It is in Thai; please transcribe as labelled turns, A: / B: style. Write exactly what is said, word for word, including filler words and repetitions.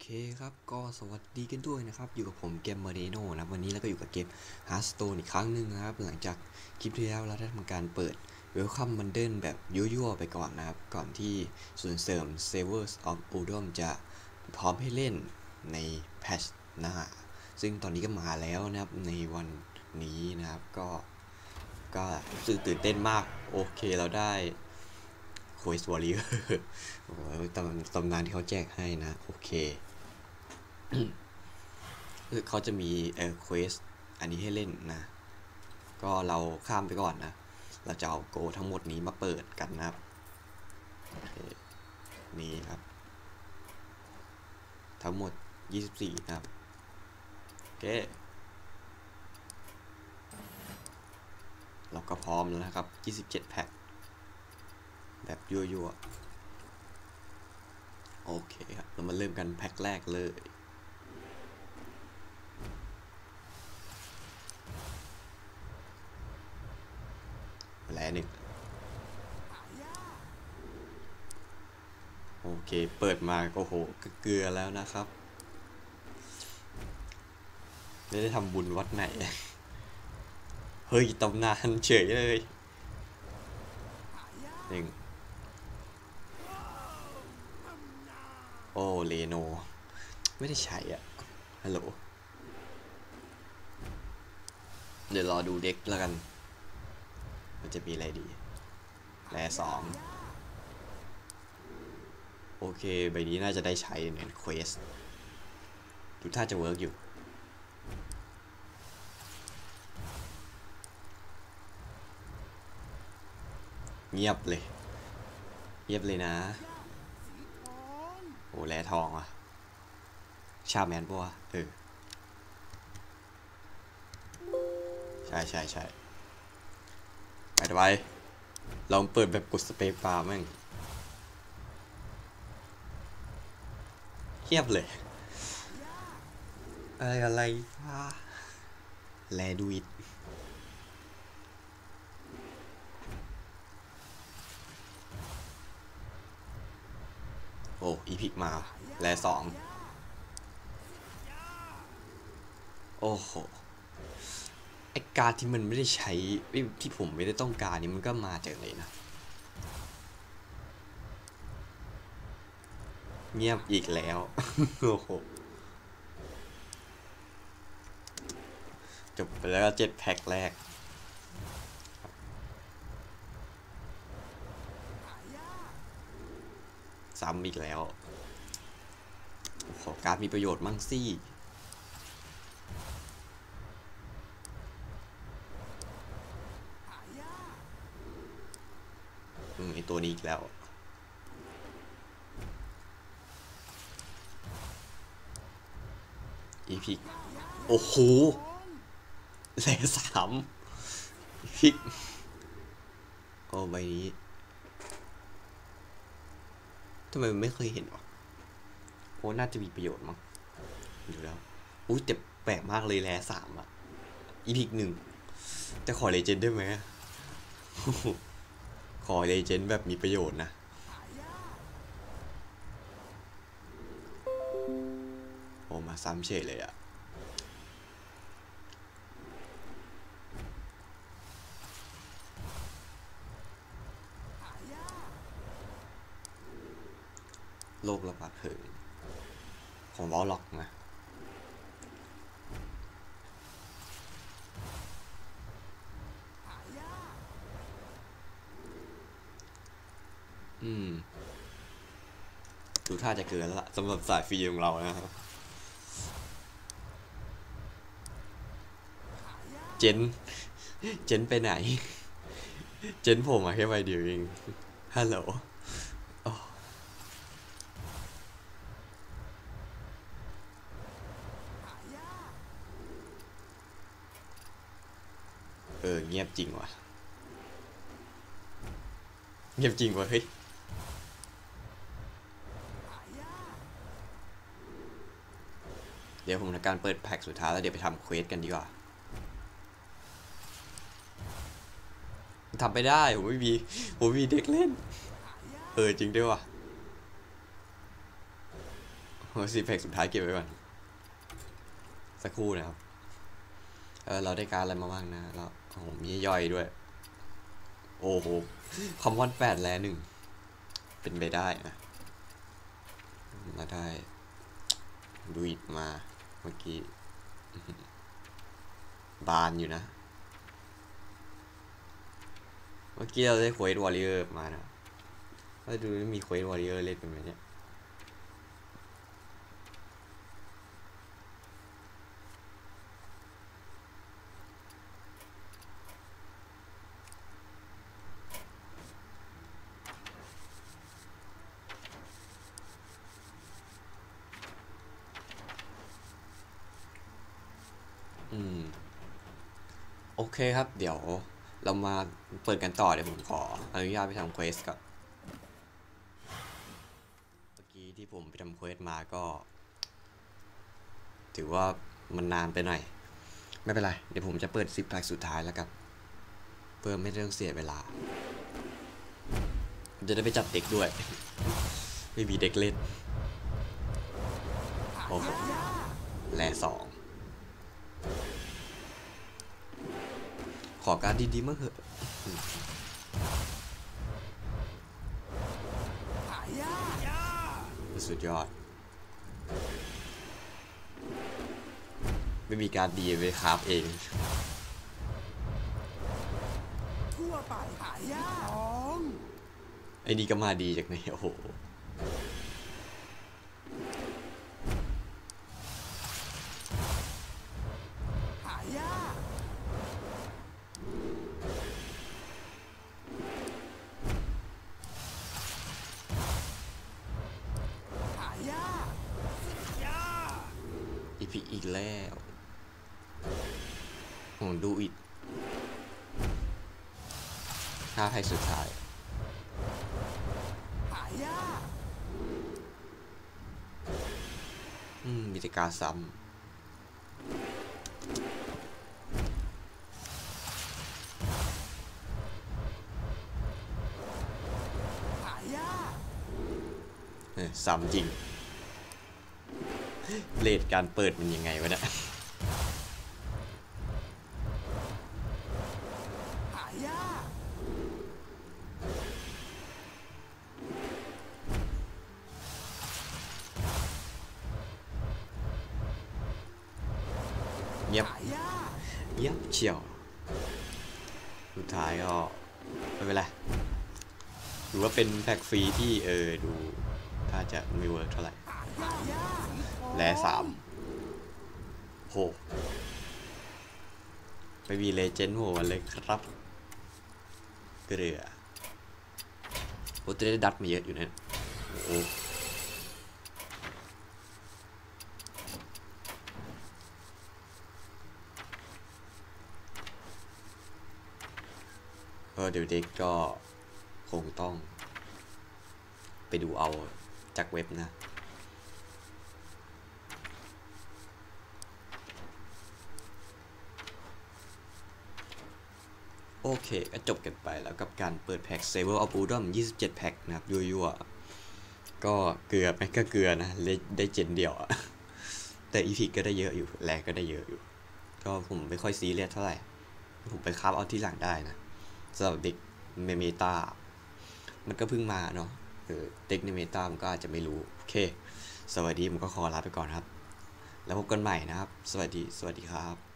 A: เคครับก็สวัสดีกันด้วยนะครับอยู่กับผมเกมเมอร์เดโนนะวันนี้แล้วก็อยู่กับเกม Hearthstone อีกครั้งหนึ่งนะครับหลังจากคลิปที่แล้วเราได้ทำการเปิด Welcome Bundle แบบยั่วๆไปก่อนนะครับก่อนที่ส่วนเสริม Savers of Udom จะพร้อมให้เล่นในแพทช์หน้าซึ่งตอนนี้ก็มาแล้วนะครับในวันนี้นะครับก็ก็รู้สึกตื่นเต้นมากโอเคเราได้โคสวอริเออร์โอ้โหตำตำนานที่เขาแจกให้นะโอเคคือเขาจะมีเอ่อเควสอันนี้ให้เล่นนะก็เราข้ามไปก่อนนะเราจะเอาโกทั้งหมดนี้มาเปิดกันนะครับนี่ครับทั้งหมดยี่สิบสี่นะครับโอเคเราก็พร้อมแล้วนะครับยี่สิบเจ็ดแพ็คแบบยั่วๆโอเคครับเรามาเริ่มกันแพ็คแรกเลยแล้วหนึ่งโอเคเปิดมาโอ้โหเกลือแล้วนะครับไม่ได้ทำบุญวัดไหนเฮ้ยตำนานเฉยเลยหนึ่งโอเลโนไม่ได้ใช้อ่ะฮัลโหลเดี๋ยวรอดูเด็กแล้วกันมันจะมีอะไรดีแลสองโอเคใบนี้น่าจะได้ใช้เนี่ยเควสดูท่าจะเวิร์กอยู่เงียบเลยเงียบเลยนะโอ้แลทองอ่ะชาแมนปะวะเออใช่ใช่ใช่ไปต่อไปลองเปิดแบบกดสเปรย์ปลาแม่งเงียบเลยอะไรอะไรแลดูอิดโอ้อีพิกมาแลสองโอ้โหไอการที่มันไม่ได้ใช้ที่ผมไม่ได้ต้องการนี่มันก็มาจากเลยนะเงียบอีกแล้วโอ้โหจบไปแล้วเจ็ดแพ็คแรกซ้ำอีกแล้วขอการมีประโยชน์มั่งสิอืมไอตัวนี้อีกแล้วอีพิกโอ้โหแลสามอีพิกโอ้ใบนี้ทำไมมันไม่เคยเห็นวะโอ้น่าจะมีประโยชน์มั้งดูแล้วอุ้ยแต่แปลกมากเลยแลสามอะอีพิกหนึ่งจะขอเลเจนด์ได้ไหมขอเลเจนด์แบบมีประโยชน์นะโอ้มาซ้ำเฉยเลยอะโลกระบาดเพลิงของวอลล็อกนะอืมดูท่าจะเกินแล้วล่ะสำหรับสายฟรีของเรานะครับเจนเจนไปไหนเจนผมมาแค่ใบเดียวเองฮัลโหลเออเงียบจริงว่ะเงียบจริงว่ะเฮ้ยเดี๋ยวผมทำการเปิดแพ็กสุดท้ายแล้วเดี๋ยวไปทำเควสกันดีกว่าทำไปได้ผมไม่มีผมมีเด็กเล่นเออจริงด้วยว่ะสิบแพ็กสุดท้ายเก็บไว้ก่อนสักครู่นะครับเออเราได้การอะไรมาบ้างนะเราโอ้โหมีย่อยด้วยโอ้โหคอมมอนแปดแลหนึ่งเป็นไปได้นะมาได้ดูอิดมาเมื่อกี้บานอยู่นะเมื่อกี้เราได้เควสวอริเออร์มานะก็ดูมีเควสวอริเออร์เล่นกันไหมเนี่ยอืมโอเคครับเดี๋ยวเรามาเปิดกันต่อเดี๋ยวผมขออนุญาตไปทำเควสก่อนเมื่อกี้ที่ผมไปทำเควสมาก็ถือว่ามันนานไปหน่อยไม่เป็นไรเดี๋ยวผมจะเปิดสิบแพ็กสุดท้ายแล้วกันเพื่อไม่ต้องเสียเวลาจะได้ไปจับเด็กด้วยไม่มีเด็กเล่นโอ้โหแลสองขอการดีๆมั่งเหอะสุดยอดไม่มีการดีไปคราฟเองทั่วไปหายากไอ้นี่ก็มาดีจากไหนโอ้โหหายากหายากอีพีอีกแล้วผมดูอีกห้าแพ็กสุดท้ายหายากอืมมีแต่การซ้ำหายากเออซ้ำจริงเลทการเปิดมันยังไงวะเนี่ยเงียบเงียบเฉียวสุดท้ายก็ไม่เป็นไรหรือว่าเป็นแพ็กฟรีที่เออดูถ้าจะไม่เวิร์กเท่าไหร่แลสามโหไม่มีเลเจนด์โหเลยครับเกลือโอ้จะได้ดัดมาเยอะอยู่นะโอ้เดี๋ยวเด็กก็คงต้องไปดูเอาจากเว็บนะโอเคก็จบกันไปแล้วกับการเปิดแพ็ก Saber of Udom ยี่สิบเจ็ดแพ็กนะครับยั่วๆก็เกลือไหมก็เกลือนะได้เจนเดียวแต่อีพิกก็ได้เยอะอยู่แลก็ได้เยอะอยู่ก็ผมไม่ค่อยซีเรียสเท่าไหร่ผมไปคราฟเอาที่หลังได้นะสำหรับเด็กเมตามันก็เพิ่งมาเนาะเด็กในเมตามันก็อาจจะไม่รู้โอเคสวัสดีผมก็ขอลาไปก่อนครับแล้วพบกันใหม่นะครับสวัสดีสวัสดีครับ